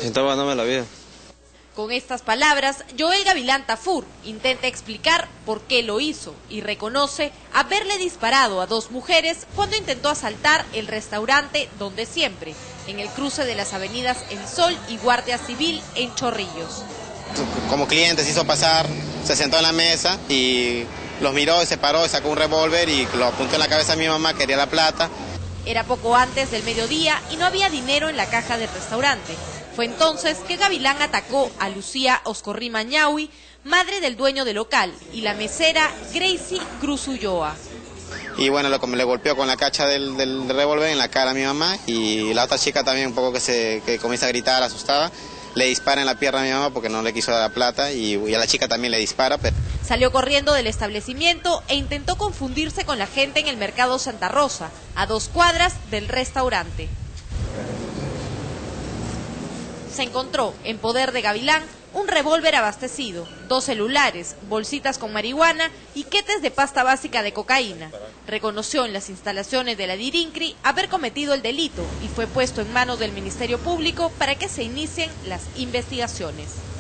Intentaba ganarme la vida. Con estas palabras, Joel Gavilán Tafur intenta explicar por qué lo hizo y reconoce haberle disparado a 2 mujeres cuando intentó asaltar el restaurante Donde Siempre, en el cruce de las avenidas El Sol y Guardia Civil en Chorrillos. Como cliente se hizo pasar, se sentó en la mesa y los miró y se paró, sacó un revólver y lo apuntó en la cabeza a mi mamá, quería la plata. Era poco antes del mediodía y no había dinero en la caja del restaurante. Fue entonces que Gavilán atacó a Lucía Oscorri Mañahui, madre del dueño del local, y la mesera Gracie Cruz Ulloa. Y bueno, le golpeó con la cacha del revólver en la cara a mi mamá, y la otra chica también un poco que comienza a gritar, asustada, le dispara en la pierna a mi mamá porque no le quiso dar la plata, y a la chica también le dispara. Salió corriendo del establecimiento e intentó confundirse con la gente en el mercado Santa Rosa, a 2 cuadras del restaurante. Se encontró en poder de Gavilán un revólver abastecido, 2 celulares, bolsitas con marihuana y quetes de pasta básica de cocaína. Reconoció en las instalaciones de la Dirincri haber cometido el delito y fue puesto en manos del Ministerio Público para que se inicien las investigaciones.